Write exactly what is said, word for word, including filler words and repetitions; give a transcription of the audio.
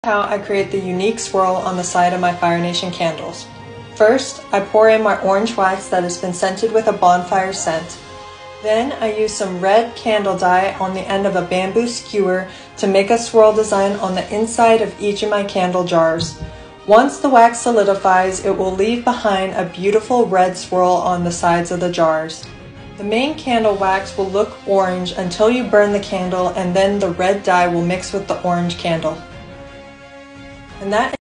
How I create the unique swirl on the side of my Fire Nation candles. First, I pour in my orange wax that has been scented with a bonfire scent. Then I use some red candle dye on the end of a bamboo skewer to make a swirl design on the inside of each of my candle jars. Once the wax solidifies, it will leave behind a beautiful red swirl on the sides of the jars. The main candle wax will look orange until you burn the candle, and then the red dye will mix with the orange candle. And that